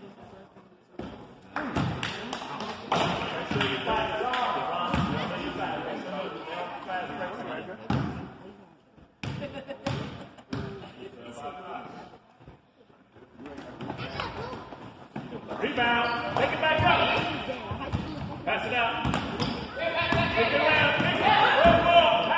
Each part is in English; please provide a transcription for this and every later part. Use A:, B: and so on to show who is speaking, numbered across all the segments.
A: Rebound. Take it back up. Pass it out. Take it around. Take it around.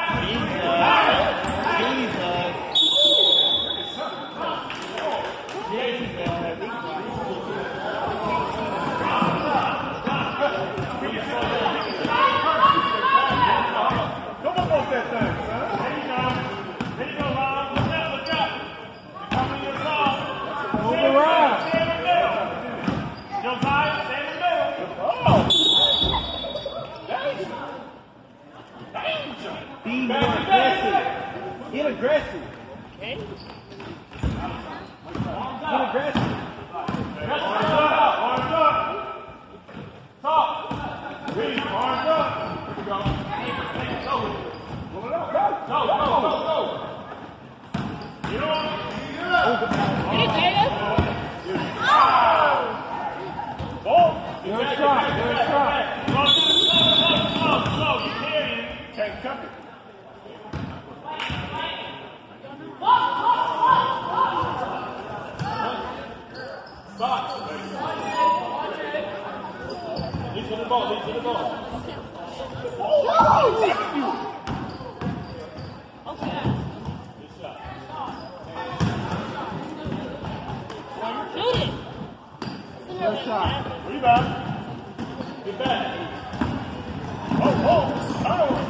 A: Come up off that thing, son. There you go. There you go, Ron. Look out, look out. You're coming to your song. Move around. Stay in the middle. Josiah, stay in the middle. Oh. Danger.
B: Be more aggressive. Get aggressive.
A: Okay.
B: Get aggressive.
A: Arms up. Arms up. Talk. Read. Arms up. Here we go. Go. Pull it up. Go. Go. Go. Go. Go. Get on.
C: Get it, Jada.
A: Ball.
B: Good shot. Good shot.
A: Slow. Get carrying. Can't cup it. Stop. Lead to the ball. Lead to the ball.
C: Okay.
A: Good shot.
C: Shoot it.
B: Good shot.
A: Rebound. Get back. Oh.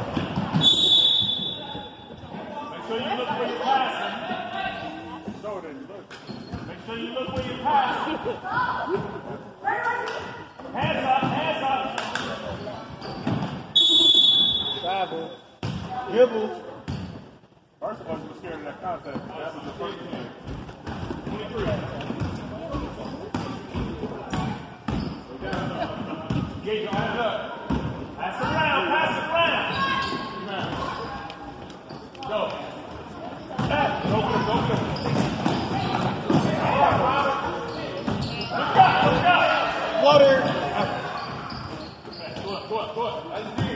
A: Make sure you look where you're passing. So it didn't look. Make sure you look where you're passing. Hands up, hands up.
B: Travel. Dribble.
A: First of all, you were scared of that contact. That was the first thing. 23. Gauge your hands up. Pass it around, pass it around. Go. Go. Look out.
B: Floater.
A: Go up.